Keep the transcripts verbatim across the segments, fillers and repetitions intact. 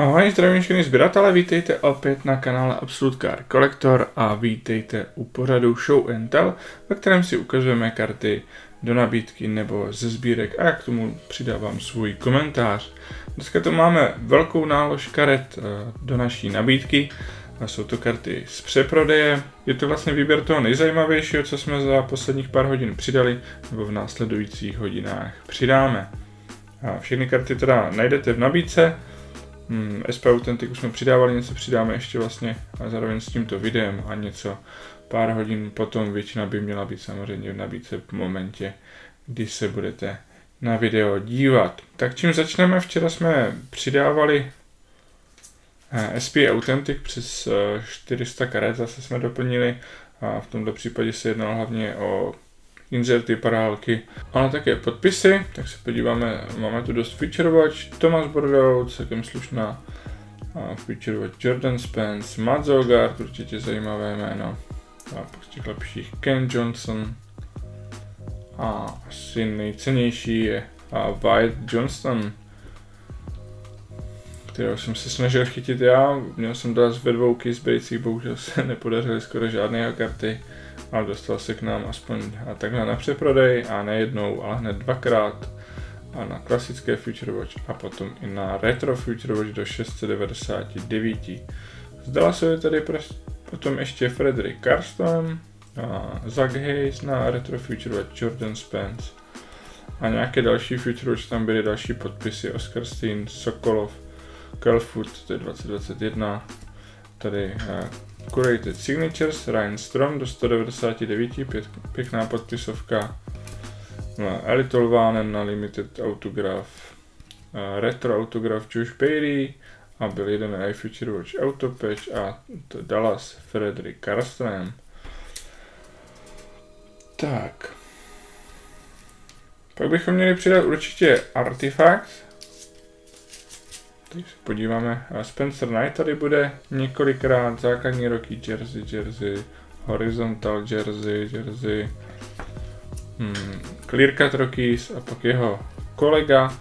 Ahoj, zdravím všechny sběratele, vítejte opět na kanále Absolute Card Collector a vítejte u pořadu Show and Tell, ve kterém si ukazujeme karty do nabídky nebo ze sbírek a já k tomu přidávám svůj komentář. Dneska tu máme velkou nálož karet do naší nabídky, jsou to karty z přeprodeje, je to vlastně výběr toho nejzajímavějšího, co jsme za posledních pár hodin přidali nebo v následujících hodinách přidáme. A všechny karty teda najdete v nabídce. Hmm, S P Authentic už jsme přidávali, něco přidáme ještě vlastně a zároveň s tímto videem a něco pár hodin potom většina by měla být samozřejmě v nabídce v momentě, kdy se budete na video dívat. Tak čím začneme? Včera jsme přidávali S P Authentic přes čtyři sta karet, zase jsme doplnili a v tomto případě se jednalo hlavně o inzerty, parálky, ale také podpisy, tak se podíváme, máme tu dost Future Watch, Thomas Bordeaux, celkem slušná Future Watch, Jordan Spence, Matt Zogard, určitě zajímavé jméno, a z těch lepších Ken Johnson a asi nejcennější je Wyatt Johnston, kterého jsem se snažil chytit já, měl jsem dát ve dvou case bohužel se nepodařily skoro žádné karty, ale dostal se k nám aspoň a takhle na přeprodej a ne jednou, ale hned dvakrát a na klasické Future Watch a potom i na Retro Future Watch do šest set devadesát devět. Zdala se tady potom ještě Frederick Karlström a Zach Hayes na Retro Future Watch, Jordan Spence a nějaké další Future Watch, tam byly další podpisy, Oscar Steen, Sokolov, Kelfoot, to je dvacet dvacet jedna, tady Curated Signatures, Ryan Strom do sto devadesát devět, pěk, pěkná podpisovka, Eli Tolvanen na Limited Autograph, Retro Autograph Josh Bailey a byl jeden iFuture Watch Autopatch a to Dallas Frederick Karlström. Tak. Pak bychom měli přidat určitě Artifacts. Teď se podíváme, Spencer Knight tady bude několikrát, základní roky jersey, jersey, horizontal jersey, jersey, hmm, clear cut rookies a pak jeho kolega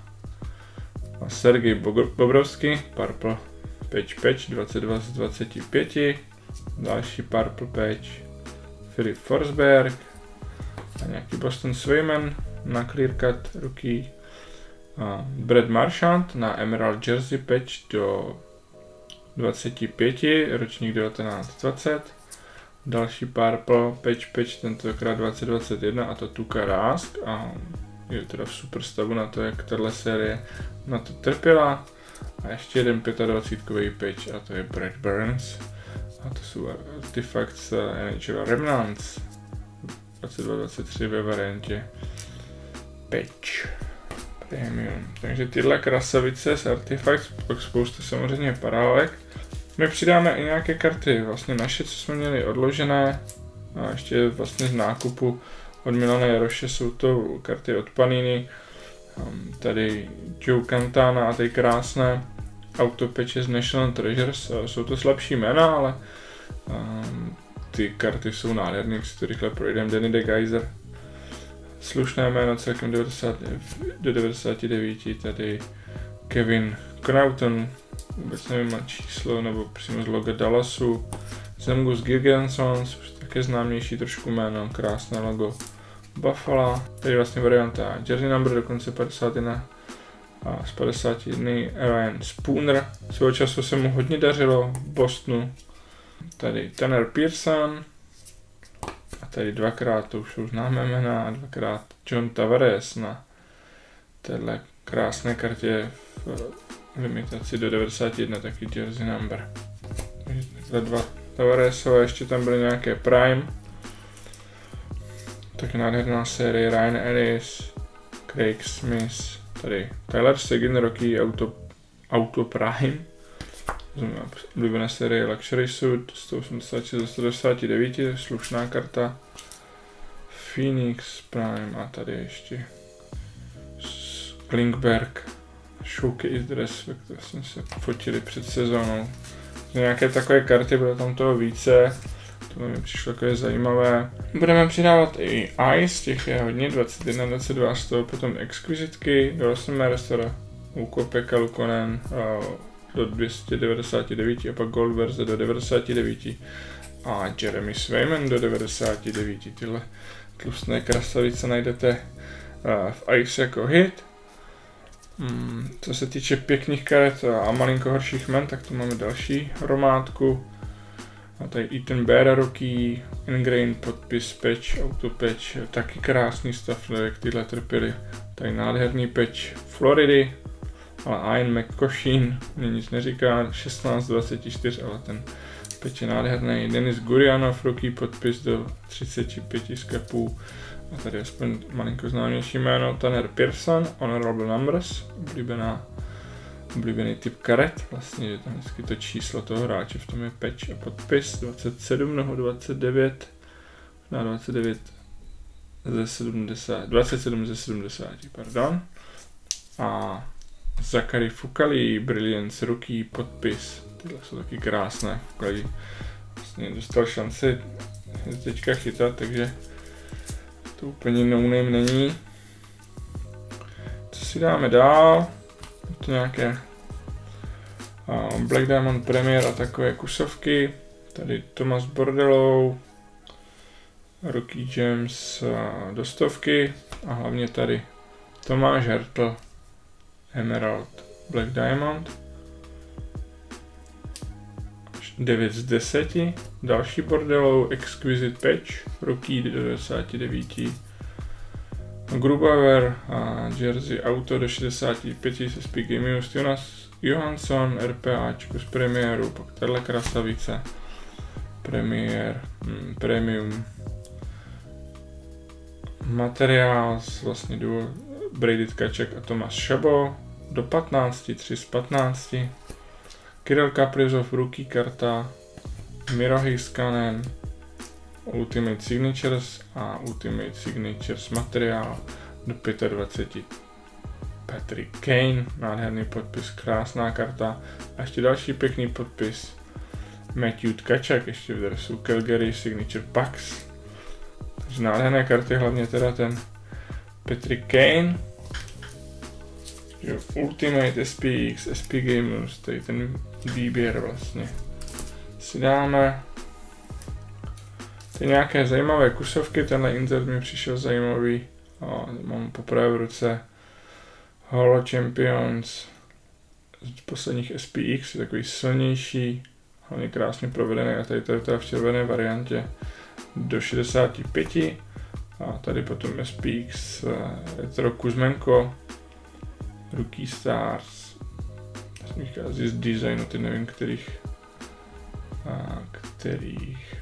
Sergej Bobrovský, Purple Patch Patch dvacet dva z dvacet pět, další Purple Patch, Filip Forsberg a nějaký Boston Swayman na clear cut rookie, a Brad Marchand na Emerald Jersey Patch do dvacet pět, ročník devatenáct dvacet, další Purple Patch Patch, tentokrát dvacet dvacet jedna a to Tuukka Rask a je teda v super stavu na to, jak tato série na to trpěla a ještě jeden dvacet pět patch a to je Brad Burns a to jsou Artifacts N H L Remnants dvacet dva dvacet tři ve variantě Patch Premium. Takže tyhle krasavice z Artifacts, pak spoustu samozřejmě parálek. My přidáme i nějaké karty, vlastně naše, co jsme měli odložené a ještě vlastně z nákupu od Milana Jaroše jsou to karty od Panini. Tady Joe Cantana a ty krásné autopatche z National Treasures, jsou to slabší jména, ale um, ty karty jsou nádherné, když si to rychle projdeme. Danny DeGeyser, slušné jméno, celkem devadesát do devadesát devět, tady Kevin Connaughton, vůbec nevím na číslo, nebo přímo z loga Dallasu, Zemgus Girgensson, také známější trošku jméno, krásné logo Buffalo, tady vlastně varianta jersey number, dokonce padesát jedna a z padesát jedna Ryan Spooner, svého času se mu hodně dařilo v Bostonu, tady Tanner Pearson, a tady dvakrát, to už jsou známé jména, a dvakrát John Tavares na téhle krásné kartě v limitaci do devadesát jedna, taky jersey number. Za dva Tavaresové, ještě tam byly nějaké Prime, tak nádherná série Ryan Ellis, Craig Smith, tady Tyler Seguin, roky Auto, Auto Prime, oblíbené série Luxury Suit, sto osmdesát šest do sto devadesát devět, slušná karta, Phoenix Prime a tady ještě Klingberg, Showcase Dress, ve které jsme se fotili před sezónou. Nějaké takové karty, bylo tam toho více, to mi přišlo takové zajímavé. Budeme přidávat i Ice, těch je hodně, dvacet jedna dvacet dva, z toho potom Exquisitky, Dawson Mercer, Ukko-Pekka Luukkonen, uh, do dvě stě devadesát devět a pak Gold verze do devadesát devět a Jeremy Swayman do devadesát devět. Tyhle tlustné krasavice najdete uh, v Ice jako hit. Hmm, co se týče pěkných karet a malinko horších men, tak tu máme další hromádku. A tady Ethan Bear rookie, Ingrain, podpis, patch, autopatch, taky krásný stav, jak tyhle trpěli. Tady nádherný patch Floridy, ale Ian McCoshin, mě nic neříká, šestnáct dvacet čtyři, ale ten patch je nádherný. Denis Gurianov rookie, podpis do třicet pět sklepů. A tady aspoň malinko známější jméno, Tanner Pearson, Honorable Numbers, oblíbená, oblíbený typ karet, vlastně je tam vždycky to číslo toho hráče, v tom je patch a podpis, dvacet sedm nebo dvacet devět, na dvacet devět ze sedmdesát, dvacet sedm ze sedmdesát, pardon. A Zachary Fukali, Brilliance rookie, podpis, tyhle jsou taky krásné, Fukali vlastně dostal šanci teďka chytat, takže to úplně no name není. Co si dáme dál? To nějaké uh, Black Diamond Premier a takové kusovky. Tady Thomas Bordelou, Rookie Gems uh, do stovky a hlavně tady Tomáš Hertl, Emerald Black Diamond. devět z deseti. Další Bordelou Exquisite Patch, Rookie do devadesát devět. Grubauer a Jersey Auto do šedesát pět se S P Game Jonas Johansson, RPAčko z premiéru, pak tahle krasavice, premiér, mm, premium materiál, vlastně duo Brady Tkaček a Tomáš Šabo do patnáct, tři z patnácti. Kirill Kaprizov rookie karta, Miro Heiskanen, Ultimate Signatures a Ultimate Signatures materiál do dvacet pět. Patrick Kane, nádherný podpis, krásná karta. A ještě další pěkný podpis. Matthew Tkačak, ještě v dresu Calgary Signature Packs. Takže nádherné karty, hlavně teda ten Patrick Kane. Ultimate S P X, S P Gamers, tady ten výběr vlastně. Si dáme ty nějaké zajímavé kusovky, tenhle insert mi přišel zajímavý, a mám poprvé v ruce Holo Champions z posledních S P X, je takový silnější, hlavně krásně provedený a tady to je v červené variantě do šedesát pět a tady potom S P X Retro Kuzmenko, Rookie Stars, z designu, ty nevím kterých, a kterých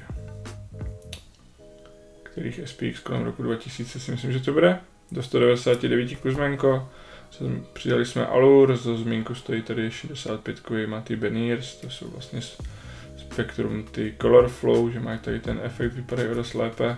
kterých S P X kolem roku dva tisíce si myslím, že to bude. Do sto devadesát devět Kuzmenko. Přidali jsme Allure, za zmínku stojí tady šedesát pět Matty Beniers, to jsou vlastně Spektrum ty Color Flow, že mají tady ten efekt, vypadají o dost lépe.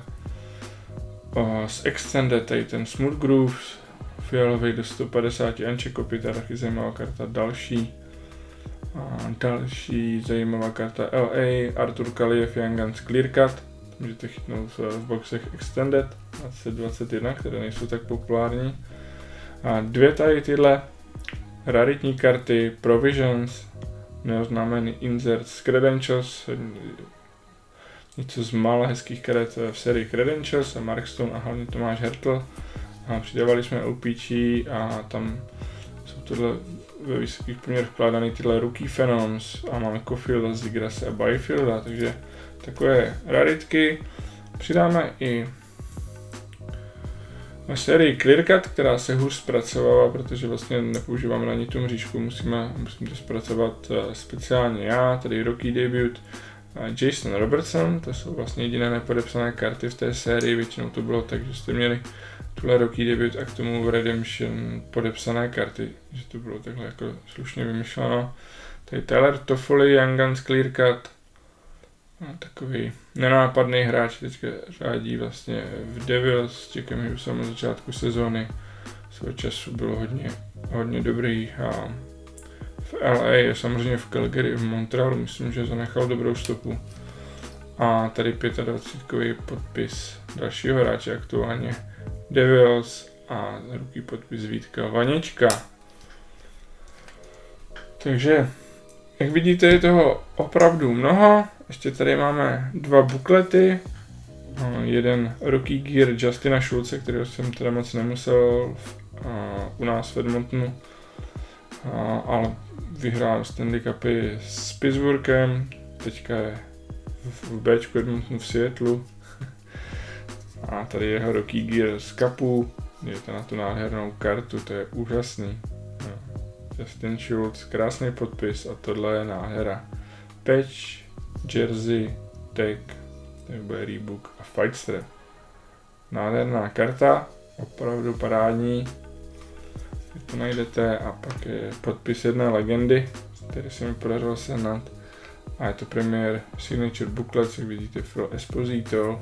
Z Extended tady ten Smooth Grooves, fialový do sto padesát Anče Kopita, taky zajímavá karta. Další, a další zajímavá karta L A, Artur Kaliev Young Guns Clear Cut. Můžete chytnout v boxech Extended dvacet dvacet jedna, které nejsou tak populární. A dvě tady tyhle raritní karty Provisions, neoznámený insert z Credentials, něco z mála hezkých karet v sérii Credentials a Markstone a hlavně Tomáš Hertl. A přidávali jsme O P G a tam jsou tohle ve vysokých poměrech vkládaný tyhle Rookie Phenoms a máme Cofielda, Zigrase a Byfielda, takže takové raritky. Přidáme i na sérii Clearcut, která se hůř zpracovává, protože vlastně nepoužíváme na ní tu mřížku, musíme, musím to zpracovat speciálně já, tady Rookie Debut Jason Robertson, to jsou vlastně jediné nepodepsané karty v té sérii, většinou to bylo tak, že jste měli tuhle Rookie Debut a k tomu v Redemption podepsané karty, že to bylo takhle jako slušně vymyšleno. Tady Tyler Toffoli, Young Guns Clearcut, takový nenápadný hráč, teďka řádí vlastně v Devils s Jackem Hughesem na začátku sezóny. Svého času bylo hodně, hodně dobrý a v L A, samozřejmě v Calgary, v Montrealu, myslím, že zanechal dobrou stopu. A tady dvacetpětkový podpis dalšího hráče aktuálně Devils a rookie podpis Vítka Vaněčka. Takže Jak vidíte, je toho opravdu mnoho. Ještě tady máme dva buklety. Jeden Rookie Gear Justina Schulze, kterého jsem teda moc nemusel u nás v Edmontonu, ale vyhrál Stanley Cupy s Pittsburghem, teďka je v Bčku Edmontonu v Seattlu. A tady jeho Rookie Gear z Cupu, je na tu nádhernou kartu, to je úžasný. Justin Schulze, krásný podpis a tohle je nádhera. Patch, jersey, tag, to bude Reebok a Fightstrap. Nádherná karta, opravdu parádní. Vy to najdete a pak je podpis jedné legendy, který se mi podařilo sehnat. A je to Premier Signature Booklet, jak vidíte, Phil Esposito.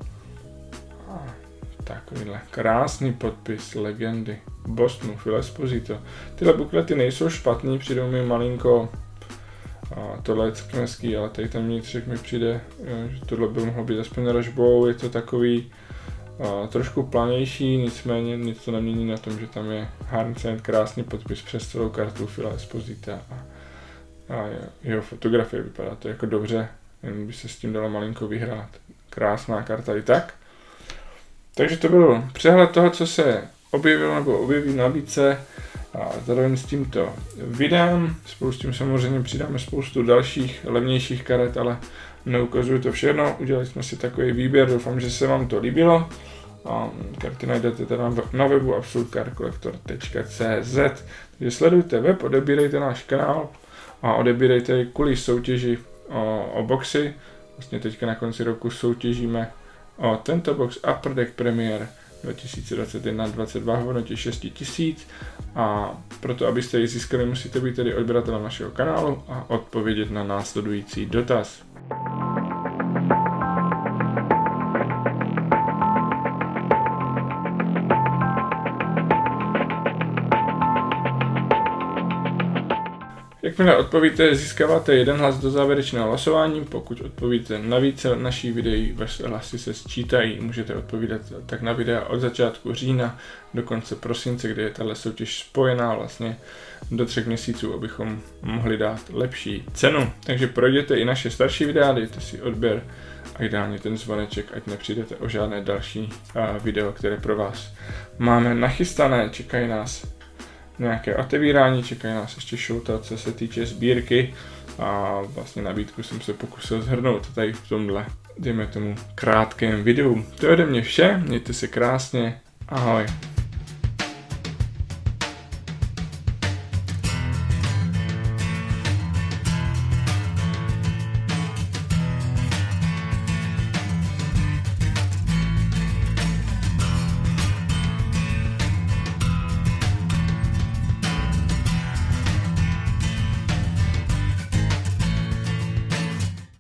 A takovýhle krásný podpis legendy Bostonu, Phil Esposito. Tyhle buklety nejsou špatný, přijdou mi malinko. A tohle je hezký, ale tady ten vnitřek mi přijde, že tohle by mohlo být aspoň ražbou. Je to takový a, trošku planější, nicméně nic to nemění na tom, že tam je Harncent, krásný podpis přes celou kartu Phila Esposita a, a jeho fotografie vypadá to jako dobře, jen by se s tím dalo malinko vyhrát. Krásná karta i tak. Takže to byl přehled toho, co se objevilo nebo objeví na nabídce. A zároveň s tímto videem, spolu s tím samozřejmě přidáme spoustu dalších levnějších karet, ale neukazuju to všechno. Udělali jsme si takový výběr, doufám, že se vám to líbilo. A karty najdete teda na webu absolute card collector tečka cé zet. Takže sledujte web, odebírejte náš kanál a odebírejte kvůli soutěži o, o boxy. Vlastně teďka na konci roku soutěžíme o tento box Upper Deck Premier dva tisíce dvacet jedna dvacet dva v hodnotě šest tisíc a proto, abyste ji získali, musíte být tedy odběratelem našeho kanálu a odpovědět na následující dotaz. Jakmile odpovíte, získáváte jeden hlas do závěrečného hlasování. Pokud odpovíte na více našich videí, vaše hlasy se sčítají. Můžete odpovídat tak na videa od začátku října do konce prosince, kdy je tahle soutěž spojená vlastně do třech měsíců, abychom mohli dát lepší cenu. Takže projděte i naše starší videa, dejte si odběr a ideálně ten zvoneček, ať nepřijdete o žádné další video, které pro vás máme nachystané. Čekají nás nějaké otevírání, čekají nás ještě shoutout, co se týče sbírky a vlastně nabídku jsem se pokusil shrnout tady v tomhle, dejme tomu, krátkém videu. To je ode mě vše, mějte se krásně, ahoj.